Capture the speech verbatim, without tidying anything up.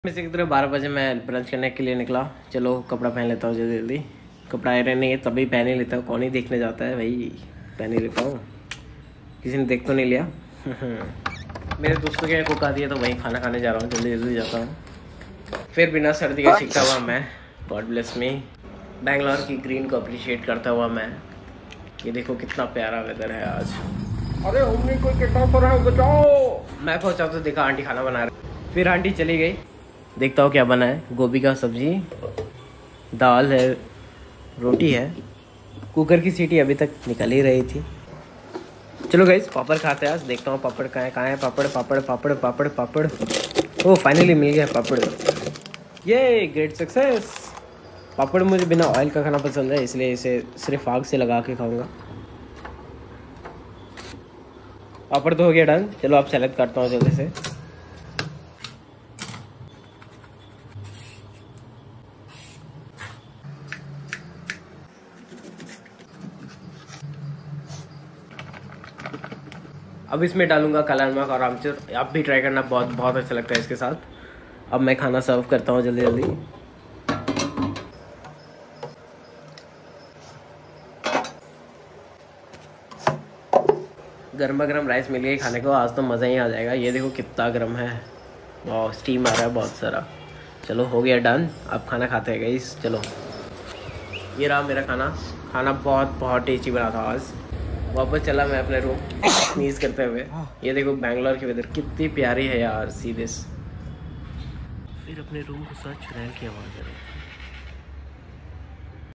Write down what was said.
इसी की तरह बारह बजे मैं ब्रंच करने के लिए निकला। चलो कपड़ा पहन लेता हूँ जल्दी जल्दी। कपड़ा आयरन नहीं है तभी पहन ही लेता हूँ, कौन ही देखने जाता है भाई, पहन ही लेता हूँ। किसी ने देख तो नहीं लिया। मेरे दोस्तों के कुक आती है तो वहीं खाना खाने जा रहा हूँ, जल्दी जल्दी जाता हूँ। फिर बिना सर्दी का सीखता हुआ मैं, गॉड ब्लेस मी, बैंगलोर की ग्रीन को अप्रिशिएट करता हुआ मैं। ये देखो कितना प्यारा वेदर है आज। अरे हमने कोई कितना कर रहा है बचाओ। मैं पहुँचा तो देखा आंटी खाना बना रही, फिर आंटी चली गई। देखता हूँ क्या बना है। गोभी का सब्जी, दाल है, रोटी है। कुकर की सीटी अभी तक निकल ही रही थी। चलो गाइस पापड़ खाते हैं आज। देखता हूँ पापड़ कहाँ है, कहाँ है पापड़ पापड़ पापड़ पापड़ पापड़। ओह फाइनली मिल गया पापड़, ये ग्रेट सक्सेस। पापड़ मुझे बिना ऑयल का खाना पसंद है, इसलिए इसे सिर्फ आग से लगा के खाऊंगा। पापड़ तो हो गया डन। चलो अब सैलेड काटता हूँ जल्दी से। अब इसमें डालूंगा काला नमक और आमचूर। आप भी ट्राई करना, बहुत बहुत अच्छा लगता है इसके साथ। अब मैं खाना सर्व करता हूँ जल्दी जल्दी। गर्मा गर्म राइस मिल गई खाने को, आज तो मज़ा ही आ जाएगा। ये देखो कितना गर्म है, वाह स्टीम आ रहा है बहुत सारा। चलो हो गया डन, अब खाना खाते हैं गाइस। चलो ये रहा मेरा खाना। खाना बहुत बहुत टेस्टी बना था आज। वापस चला मैं अपने रूम स्नीज करते हुए। ये देखो बैंगलोर की वेदर कितनी प्यारी है यार, सी दिस। फिर अपने रूम को सर्च चुड़ैल की आवाज़ आ रही है।